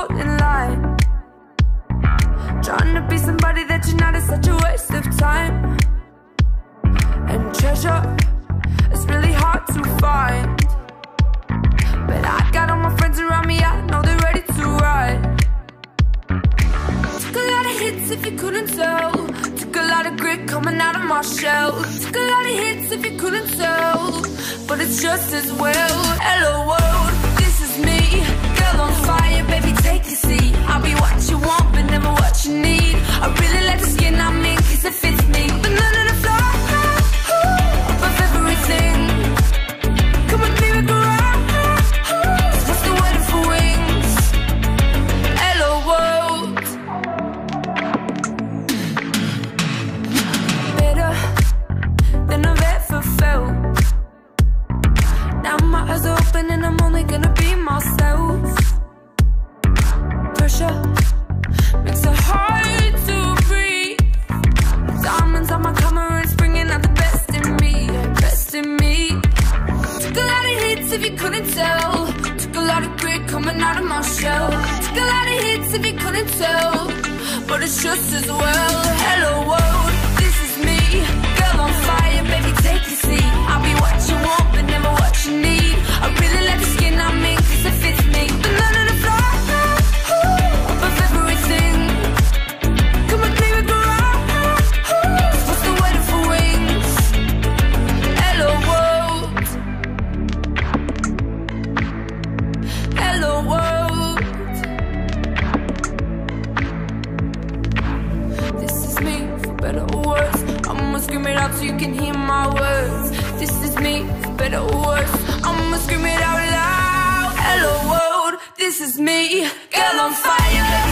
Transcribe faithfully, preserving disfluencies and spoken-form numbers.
fall in line. Trying to be somebody that you're not is such a waste of time. And treasure is really hard to find. But I got all my friends around me, I know they're ready to ride. Took a lot of hits if you couldn't tell. Took a lot of grit coming out of my shell. Took a lot of hits if you couldn't tell. But it's just as well. Hello world, this is me. Girl on fire, baby take a seat. I'll be what you want but never what you need. I really like the skin I'm in cause it fits me. But none of the fly above everything. Come with me, we can ride. Just still waiting for wings. Hello world. Better than I've ever felt. Now my eyes are open and I'm only gonna be myself. Pressure makes it hard to breathe. Diamonds on my camera and bringing out the best in me, best in me. Took a lot of hits if you couldn't tell. Took a lot of grit coming out of my shell. Took a lot of hits if you couldn't tell. But it's just as well. Hello world, this is me. Girl on fire, baby take a seat. I'll be what you want but never what you need. I really like the skin I'm in cause it fits me. But none of the fly above everything. Come with me, we can ride. Supposed to waiting for wings. Hello world. Hello world. This is me, for better or worse. I'ma scream it out so you can hear my words. This is me, for better or worse. I'ma scream it out loud. Hello world, this is me. Girl on fire.